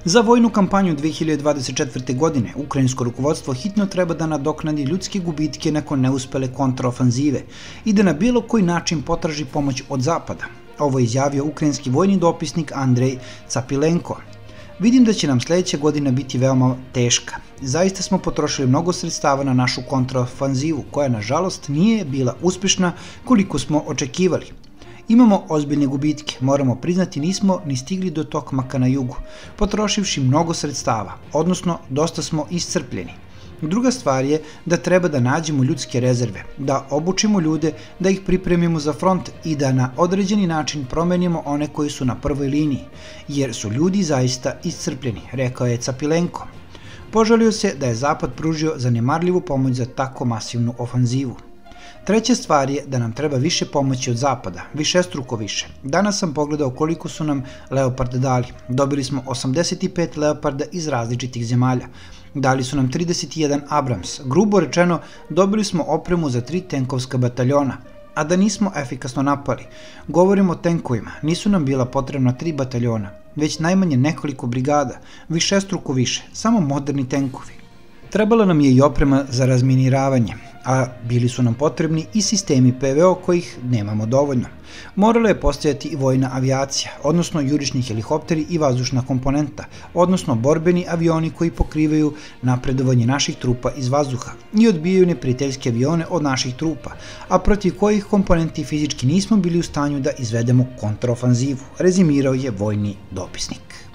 Za vojnu kampanju 2024. godine ukrajinsko rukovodstvo hitno treba da nadoknadi ljudske gubitke nakon neuspele kontraofanzive i da na bilo koji način potraži pomoć od zapada. Ovo je izjavio ukrajinski vojni dopisnik Andrej Capilenko. Vidim da će nam sljedeća godina biti veoma teška. Zaista smo potrošili mnogo sredstava na našu kontraofanzivu, koja nažalost nije bila uspješna koliko smo očekivali. Imamo ozbiljne gubitke, moramo priznati nismo ni stigli do Tokmaka na jugu, potrošivši mnogo sredstava, odnosno dosta smo iscrpljeni. Druga stvar je da treba da nađemo ljudske rezerve, da obučimo ljude, da ih pripremimo za front i da na određeni način promenimo one koji su na prvoj liniji, jer su ljudi zaista iscrpljeni, rekao je Capilenko. Požalio se da je Zapad pružio zanemarljivu pomoć za tako masivnu ofanzivu. Treća stvar je da nam treba više pomoći od Zapada, višestruko više. Danas sam pogledao koliko su nam Leopard dali. Dobili smo 85 Leoparda iz različitih zemalja. Dali su nam 31 Abrams. Grubo rečeno, dobili smo opremu za 3 tenkovska bataljona, a da nismo efikasno napali. Govorimo o tenkovima, nisu nam bila potrebna 3 bataljona, već najmanje nekoliko brigada, višestruko više, samo moderni tenkovi. Trebala nam je i oprema za razminiravanje, a bili su nam potrebni i sistemi PVO kojih nemamo dovoljno. Morala je postojati i vojna avijacija, odnosno jurišni helikopteri i vazdušna komponenta, odnosno borbeni avioni koji pokrivaju napredovanje naših trupa iz vazduha i odbijaju neprijateljske avione od naših trupa, a protiv kojih komponenti fizički nismo bili u stanju da izvedemo kontraofanzivu, rezimirao je vojni dopisnik.